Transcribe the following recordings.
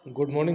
Good morning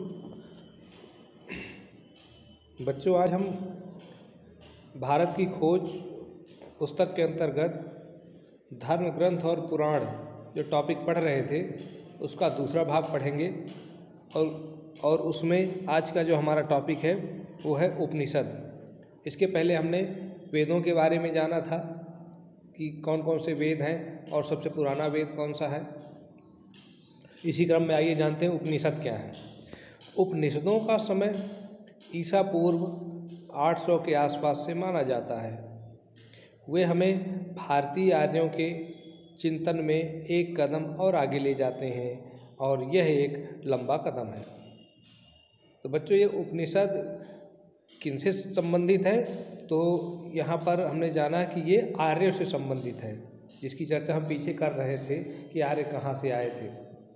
बच्चों आज हम भारत की खोज पुस्तक के अंतर्गत धर्म ग्रंथ और पुराण जो टॉपिक पढ़ रहे थे उसका दूसरा भाग पढ़ेंगे और उसमें आज का जो हमारा टॉपिक है वो है उपनिषद। इसके पहले हमने वेदों के बारे में जाना था कि कौन कौन से वेद हैं और सबसे पुराना वेद कौन सा है। इसी क्रम में आइए जानते हैं उपनिषद क्या है। उपनिषदों का समय ईसा पूर्व 800 के आसपास से माना जाता है। वे हमें भारतीय आर्यों के चिंतन में एक कदम और आगे ले जाते हैं और यह एक लंबा कदम है। तो बच्चों ये उपनिषद किनसे संबंधित है, तो यहाँ पर हमने जाना कि ये आर्यों से संबंधित है, जिसकी चर्चा हम पीछे कर रहे थे कि आर्य कहाँ से आए थे।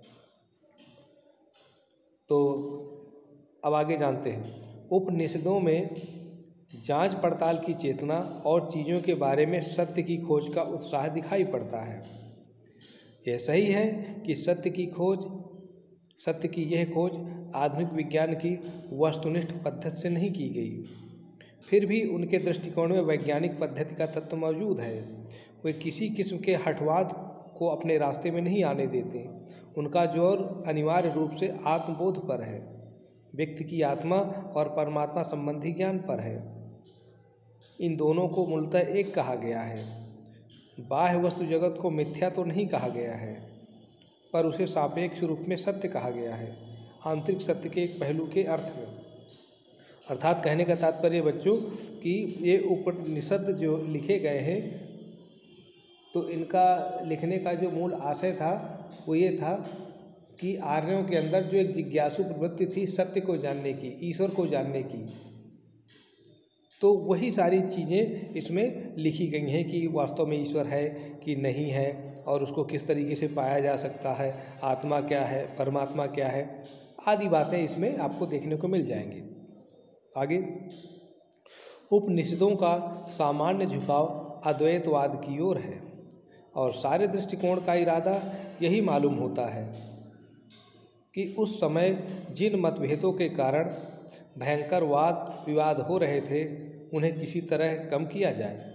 तो अब आगे जानते हैं। उपनिषदों में जांच पड़ताल की चेतना और चीज़ों के बारे में सत्य की खोज का उत्साह दिखाई पड़ता है। यह सही है कि सत्य की यह खोज आधुनिक विज्ञान की वस्तुनिष्ठ पद्धति से नहीं की गई, फिर भी उनके दृष्टिकोण में वैज्ञानिक पद्धति का तत्व मौजूद है। वे किसी किस्म के हठवाद को अपने रास्ते में नहीं आने देते। उनका जोर अनिवार्य रूप से आत्मबोध पर है, व्यक्ति की आत्मा और परमात्मा संबंधी ज्ञान पर है। इन दोनों को मूलतः एक कहा गया है। बाह्य वस्तु जगत को मिथ्या तो नहीं कहा गया है, पर उसे सापेक्ष रूप में सत्य कहा गया है, आंतरिक सत्य के एक पहलू के अर्थ में। अर्थात कहने का तात्पर्य बच्चों कि ये उपनिषद जो लिखे गए हैं, तो इनका लिखने का जो मूल आशय था वो ये था कि आर्यों के अंदर जो एक जिज्ञासु प्रवृत्ति थी सत्य को जानने की, ईश्वर को जानने की, तो वही सारी चीज़ें इसमें लिखी गई हैं कि वास्तव में ईश्वर है कि नहीं है और उसको किस तरीके से पाया जा सकता है, आत्मा क्या है, परमात्मा क्या है, आदि बातें इसमें आपको देखने को मिल जाएंगी। आगे, उपनिषदों का सामान्य झुकाव अद्वैतवाद की ओर है और सारे दृष्टिकोण का इरादा यही मालूम होता है कि उस समय जिन मतभेदों के कारण भयंकर वाद विवाद हो रहे थे उन्हें किसी तरह कम किया जाए।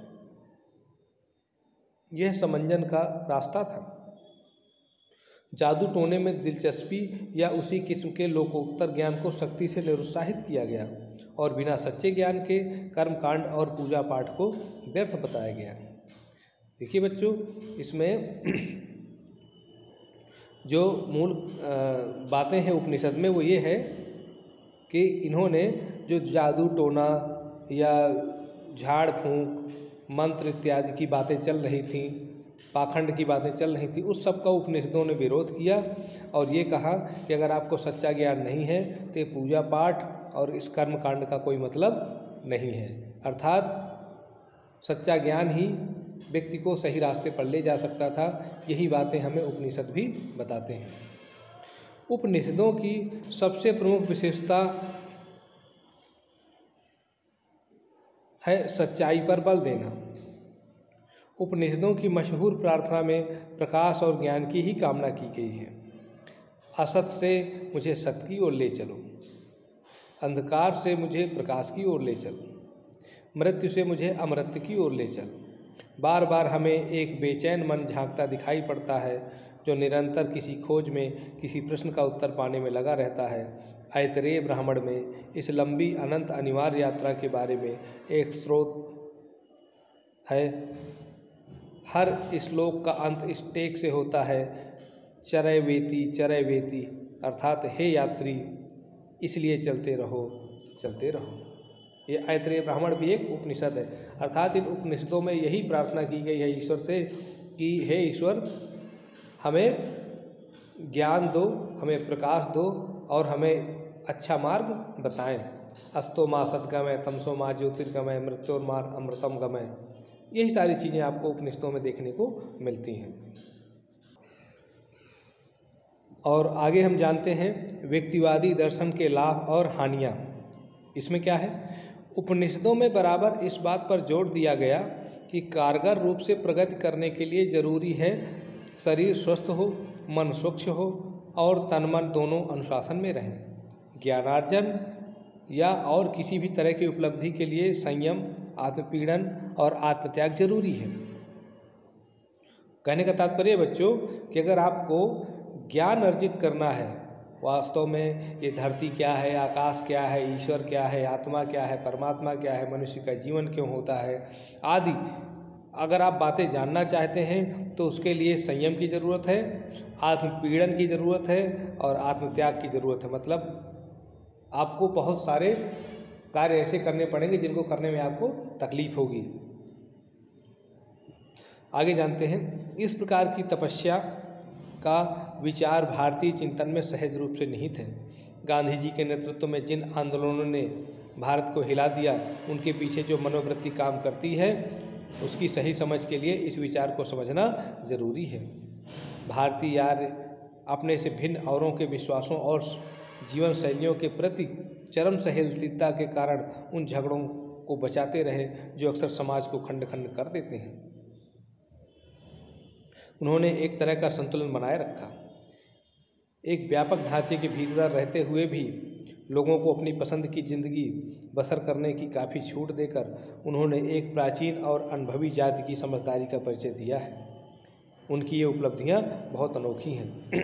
यह समंजन का रास्ता था। जादू टोने में दिलचस्पी या उसी किस्म के लोकोत्तर ज्ञान को सख्ती से निरुत्साहित किया गया और बिना सच्चे ज्ञान के कर्मकांड और पूजा पाठ को व्यर्थ बताया गया। देखिए बच्चों, इसमें जो मूल बातें हैं उपनिषद में वो ये है कि इन्होंने जो जादू टोना या झाड़ फूंक मंत्र इत्यादि की बातें चल रही थी, पाखंड की बातें चल रही थी, उस सब का उपनिषदों ने विरोध किया और ये कहा कि अगर आपको सच्चा ज्ञान नहीं है तो पूजा पाठ और इस कर्म कांड का कोई मतलब नहीं है। अर्थात सच्चा ज्ञान ही व्यक्ति को सही रास्ते पर ले जा सकता था। यही बातें हमें उपनिषद भी बताते हैं। उपनिषदों की सबसे प्रमुख विशेषता है सच्चाई पर बल देना। उपनिषदों की मशहूर प्रार्थना में प्रकाश और ज्ञान की ही कामना की गई है। असत से मुझे सत्य की ओर ले चलो, अंधकार से मुझे प्रकाश की ओर ले चल, मृत्यु से मुझे अमृत की ओर ले चल। बार बार हमें एक बेचैन मन झांकता दिखाई पड़ता है जो निरंतर किसी खोज में, किसी प्रश्न का उत्तर पाने में लगा रहता है। ऐतरेय ब्राह्मण में इस लंबी अनंत अनिवार्य यात्रा के बारे में एक स्रोत है। हर श्लोक का अंत इस टेक से होता है, चरैवेति चरैवेति, अर्थात हे यात्री इसलिए चलते रहो चलते रहो। ये ऐतरेय ब्राह्मण भी एक उपनिषद है। अर्थात इन उपनिषदों में यही प्रार्थना की गई है ईश्वर से कि हे ईश्वर, हमें ज्ञान दो, हमें प्रकाश दो और हमें अच्छा मार्ग बताएं। अस्तो मा सद्गमय तमसो मा ज्योतिर्गमय मृत्योर्मार अमृतम गमय। यही सारी चीज़ें आपको उपनिषदों में देखने को मिलती हैं। और आगे हम जानते हैं व्यक्तिवादी दर्शन के लाभ और हानियाँ। इसमें क्या है, उपनिषदों में बराबर इस बात पर जोर दिया गया कि कारगर रूप से प्रगति करने के लिए जरूरी है शरीर स्वस्थ हो, मन स्वच्छ हो और तन मन दोनों अनुशासन में रहें। ज्ञानार्जन या और किसी भी तरह की उपलब्धि के लिए संयम, आत्मपीड़न और आत्मत्याग जरूरी है। कहने का तात्पर्य बच्चों कि अगर आपको ज्ञान अर्जित करना है, वास्तव में ये धरती क्या है, आकाश क्या है, ईश्वर क्या है, आत्मा क्या है, परमात्मा क्या है, मनुष्य का जीवन क्यों होता है आदि अगर आप बातें जानना चाहते हैं तो उसके लिए संयम की ज़रूरत है, आत्मपीड़न की ज़रूरत है और आत्मत्याग की ज़रूरत है। मतलब आपको बहुत सारे कार्य ऐसे करने पड़ेंगे जिनको करने में आपको तकलीफ होगी। आगे जानते हैं। इस प्रकार की तपस्या का विचार भारतीय चिंतन में सहज रूप से निहित है। गांधी जी के नेतृत्व में जिन आंदोलनों ने भारत को हिला दिया, उनके पीछे जो मनोवृत्ति काम करती है उसकी सही समझ के लिए इस विचार को समझना जरूरी है। भारतीय आर्य अपने से भिन्न औरों के विश्वासों और जीवन शैलियों के प्रति चरम सहनशीलता के कारण उन झगड़ों को बचाते रहे जो अक्सर समाज को खंड खंड कर देते हैं। उन्होंने एक तरह का संतुलन बनाए रखा। एक व्यापक ढांचे के भीतर रहते हुए भी लोगों को अपनी पसंद की जिंदगी बसर करने की काफ़ी छूट देकर उन्होंने एक प्राचीन और अनुभवी जाति की समझदारी का परिचय दिया है। उनकी ये उपलब्धियां बहुत अनोखी हैं।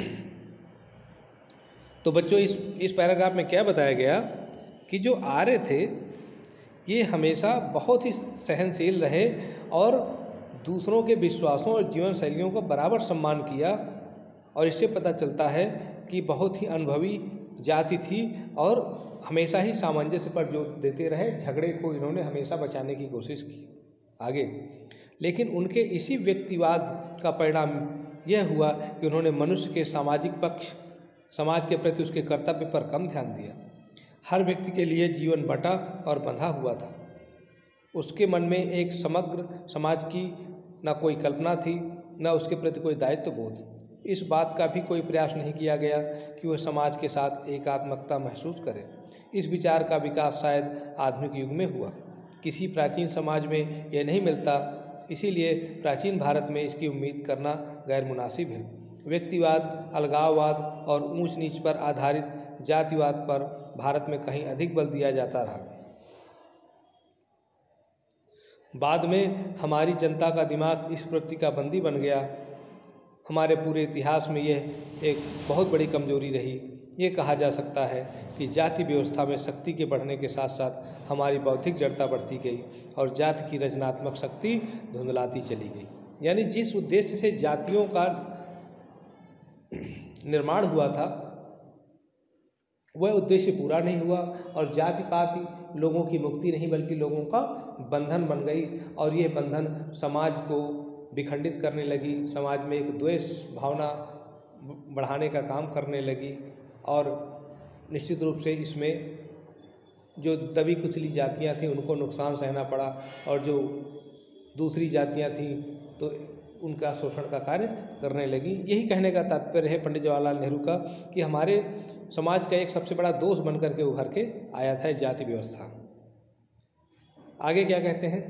तो बच्चों इस पैराग्राफ में क्या बताया गया कि जो आर्य थे ये हमेशा बहुत ही सहनशील रहे और दूसरों के विश्वासों और जीवन शैलियों का बराबर सम्मान किया, और इससे पता चलता है कि बहुत ही अनुभवी जाति थी और हमेशा ही सामंजस्य पर जोर देते रहे। झगड़े को इन्होंने हमेशा बचाने की कोशिश की आगे। लेकिन उनके इसी व्यक्तिवाद का परिणाम यह हुआ कि उन्होंने मनुष्य के सामाजिक पक्ष, समाज के प्रति उसके कर्तव्य पर कम ध्यान दिया। हर व्यक्ति के लिए जीवन बटा और बंधा हुआ था। उसके मन में एक समग्र समाज की न कोई कल्पना थी, न उसके प्रति कोई दायित्व बोध। इस बात का भी कोई प्रयास नहीं किया गया कि वह समाज के साथ एकात्मकता महसूस करे। इस विचार का विकास शायद आधुनिक युग में हुआ। किसी प्राचीन समाज में यह नहीं मिलता, इसीलिए प्राचीन भारत में इसकी उम्मीद करना गैर मुनासिब है। व्यक्तिवाद, अलगाववाद और ऊंच नीच पर आधारित जातिवाद पर भारत में कहीं अधिक बल दिया जाता रहा। बाद में हमारी जनता का दिमाग इस प्रवृत्ति का बंदी बन गया। हमारे पूरे इतिहास में यह एक बहुत बड़ी कमजोरी रही। ये कहा जा सकता है कि जाति व्यवस्था में शक्ति के बढ़ने के साथ साथ हमारी बौद्धिक जड़ता बढ़ती गई और जाति की रचनात्मक शक्ति धुंधलाती चली गई। यानी जिस उद्देश्य से जातियों का निर्माण हुआ था वह उद्देश्य पूरा नहीं हुआ और जाति पाति लोगों की मुक्ति नहीं बल्कि लोगों का बंधन बन गई, और यह बंधन समाज को विखंडित करने लगी, समाज में एक द्वेष भावना बढ़ाने का काम करने लगी। और निश्चित रूप से इसमें जो दबी कुचली जातियां थीं उनको नुकसान सहना पड़ा, और जो दूसरी जातियां थीं तो उनका शोषण का कार्य करने लगी। यही कहने का तात्पर्य है पंडित जवाहरलाल नेहरू का कि हमारे समाज का एक सबसे बड़ा दोष बनकर के उभर के आया था जाति व्यवस्था। आगे क्या कहते हैं?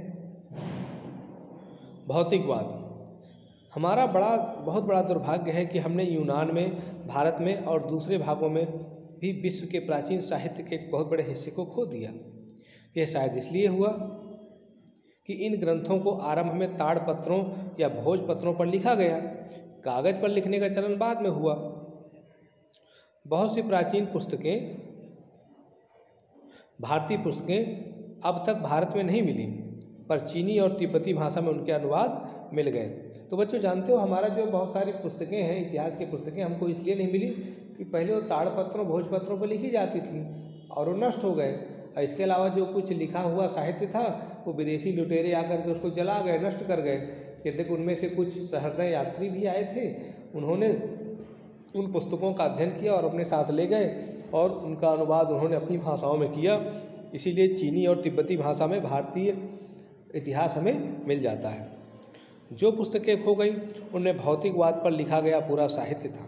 भौतिकवाद। हमारा बहुत बड़ा दुर्भाग्य है कि हमने यूनान में, भारत में और दूसरे भागों में भी विश्व के प्राचीन साहित्य के एक बहुत बड़े हिस्से को खो दिया। यह शायद इसलिए हुआ कि इन ग्रंथों को आरंभ में ताड़पत्रों या भोजपत्रों पर लिखा गया। कागज पर लिखने का चलन बाद में हुआ। बहुत सी प्राचीन पुस्तकें, भारतीय पुस्तकें अब तक भारत में नहीं मिली, पर चीनी और तिब्बती भाषा में उनके अनुवाद मिल गए। तो बच्चों जानते हो हमारा जो बहुत सारी पुस्तकें हैं, इतिहास की पुस्तकें, हमको इसलिए नहीं मिली कि पहले वो ताड़पत्रों भोजपत्रों पर लिखी जाती थी और वो नष्ट हो गए। और इसके अलावा जो कुछ लिखा हुआ साहित्य था वो विदेशी लुटेरे आकर के उसको जला गए, नष्ट कर गए। यद्यपि उनमें से कुछ सहृदय यात्री भी आए थे, उन्होंने उन पुस्तकों का अध्ययन किया और अपने साथ ले गए और उनका अनुवाद उन्होंने अपनी भाषाओं में किया। इसीलिए चीनी और तिब्बती भाषा में भारतीय इतिहास हमें मिल जाता है। जो पुस्तकें खो गई उनमें भौतिकवाद पर लिखा गया पूरा साहित्य था,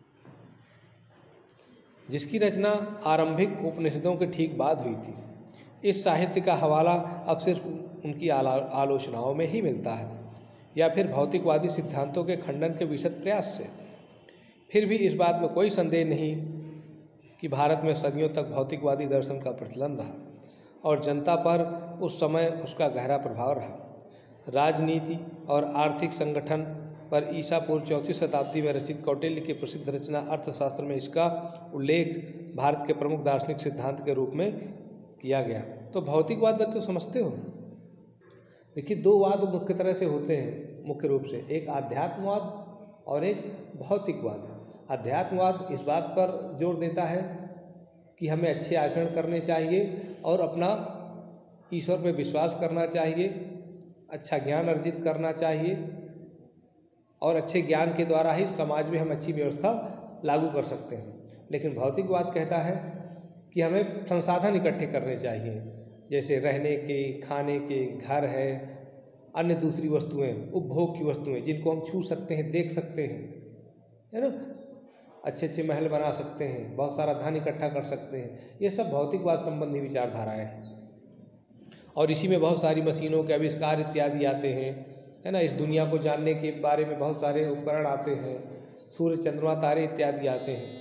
जिसकी रचना आरंभिक उपनिषदों के ठीक बाद हुई थी। इस साहित्य का हवाला अब सिर्फ उनकी आलोचनाओं में ही मिलता है या फिर भौतिकवादी सिद्धांतों के खंडन के विशद प्रयास से। फिर भी इस बात में कोई संदेह नहीं कि भारत में सदियों तक भौतिकवादी दर्शन का प्रचलन रहा और जनता पर उस समय उसका गहरा प्रभाव रहा। राजनीति और आर्थिक संगठन पर ईसा पूर्व 4वीं शताब्दी में रचित कौटिल्य की प्रसिद्ध रचना अर्थशास्त्र में इसका उल्लेख भारत के प्रमुख दार्शनिक सिद्धांत के रूप में किया गया। तो भौतिकवाद बच्चों समझते हो? देखिए, दो वाद मुख्य तरह से होते हैं, मुख्य रूप से एक आध्यात्मवाद और एक भौतिकवाद। अध्यात्मवाद इस बात पर जोर देता है कि हमें अच्छे आचरण करने चाहिए और अपना ईश्वर पर विश्वास करना चाहिए, अच्छा ज्ञान अर्जित करना चाहिए और अच्छे ज्ञान के द्वारा ही समाज में हम अच्छी व्यवस्था लागू कर सकते हैं। लेकिन भौतिकवाद कहता है कि हमें संसाधन इकट्ठे करने चाहिए, जैसे रहने के, खाने के, घर है, अन्य दूसरी वस्तुएं, उपभोग की वस्तुएं जिनको हम छू सकते हैं, देख सकते हैं, है ना, अच्छे अच्छे महल बना सकते हैं, बहुत सारा धन इकट्ठा कर सकते हैं। ये सब भौतिकवाद संबंधी विचारधाराएं हैं और इसी में बहुत सारी मशीनों के आविष्कार इत्यादि आते हैं, है ना। इस दुनिया को जानने के बारे में बहुत सारे उपकरण आते हैं, सूर्य, चंद्रमा, तारे इत्यादि आते हैं।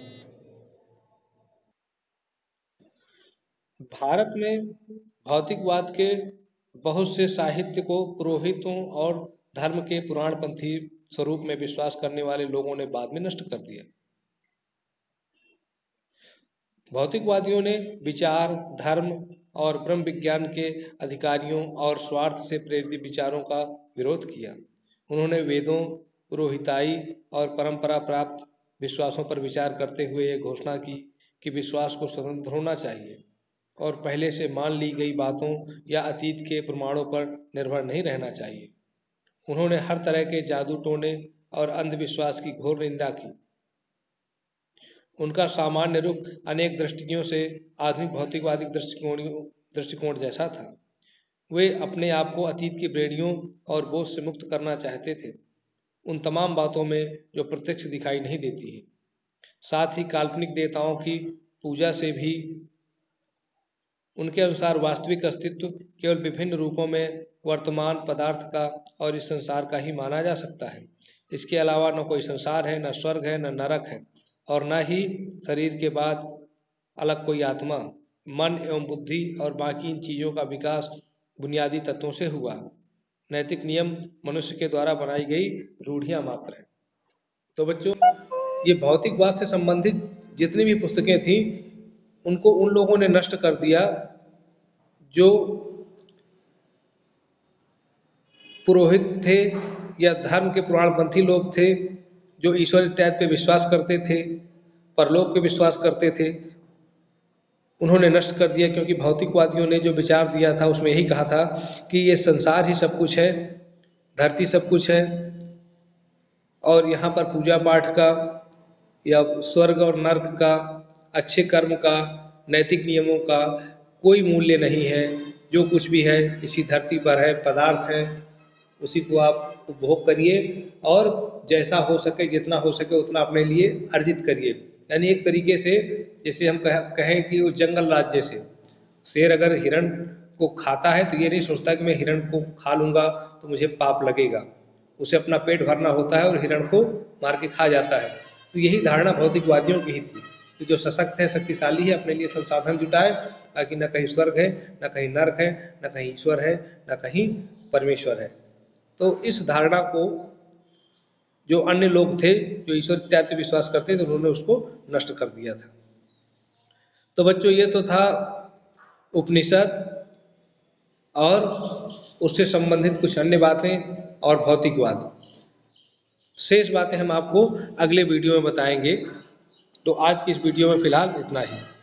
भारत में भौतिकवाद के बहुत से साहित्य को पुरोहितों और धर्म के पुराणपंथी स्वरूप में विश्वास करने वाले लोगों ने बाद में नष्ट कर दिया। भौतिकवादियों ने विचार, धर्म और ब्रह्म विज्ञान के अधिकारियों और स्वार्थ से प्रेरित विचारों का विरोध किया। उन्होंने वेदों, पुरोहिताई और परंपरा प्राप्त विश्वासों पर विचार करते हुए यह घोषणा की कि विश्वास को स्वतंत्र होना चाहिए और पहले से मान ली गई बातों या अतीत के प्रमाणों पर निर्भर नहीं रहना चाहिए। उन्होंने हर तरह के जादू टोने और अंधविश्वास की घोर निंदा की। उनका सामान्य रुख अनेक दृष्टियों से आधुनिक भौतिकवादी दृष्टिकोण जैसा था। वे अपने आप को अतीत की बेड़ियों और बोझ से मुक्त करना चाहते थे, उन तमाम बातों में जो प्रत्यक्ष दिखाई नहीं देती है। साथ ही काल्पनिक देवताओं की पूजा से भी उनके अनुसार वास्तविक अस्तित्व केवल विभिन्न रूपों में वर्तमान पदार्थ का और इस संसार का ही माना जा सकता है। इसके अलावा न कोई संसार है, न स्वर्ग है, न नरक है और न ही शरीर के बाद अलग कोई आत्मा। मन एवं बुद्धि और बाकी इन चीज़ों का विकास बुनियादी तत्वों से हुआ। नैतिक नियम मनुष्य के द्वारा बनाई गई रूढ़ियाँ मात्र हैं। तो बच्चों, ये भौतिकवाद से संबंधित जितनी भी पुस्तकें थीं उनको उन लोगों ने नष्ट कर दिया जो पुरोहित थे या धर्म के पुराणपंथी लोग थे, जो ईश्वर इत्यादि पे विश्वास करते थे, परलोक पे विश्वास करते थे। उन्होंने नष्ट कर दिया क्योंकि भौतिकवादियों ने जो विचार दिया था उसमें यही कहा था कि ये संसार ही सब कुछ है, धरती सब कुछ है और यहाँ पर पूजा पाठ का या स्वर्ग और नर्क का, अच्छे कर्म का, नैतिक नियमों का कोई मूल्य नहीं है। जो कुछ भी है इसी धरती पर है, पदार्थ है, उसी को आप उपभोग करिए और जैसा हो सके, जितना हो सके उतना अपने लिए अर्जित करिए। यानी एक तरीके से जैसे हम कहें कि वो जंगल राज जैसे, शेर अगर हिरण को खाता है तो ये नहीं सोचता कि मैं हिरण को खा लूँगा तो मुझे पाप लगेगा। उसे अपना पेट भरना होता है और हिरण को मार के खा जाता है। तो यही धारणा भौतिकवादियों की ही थी कि जो सशक्त है, शक्तिशाली है, अपने लिए संसाधन जुटाए ताकि न कहीं स्वर्ग है, न कहीं नर्क है, न कहीं ईश्वर है, न कहीं परमेश्वर है। तो इस धारणा को जो अन्य लोग थे जो ईश्वर इत्यादि विश्वास करते थे उन्होंने उसको नष्ट कर दिया था। तो बच्चों, ये तो था उपनिषद और उससे संबंधित कुछ अन्य बातें और भौतिकवाद। शेष बातें हम आपको अगले वीडियो में बताएंगे। तो आज की इस वीडियो में फिलहाल इतना ही।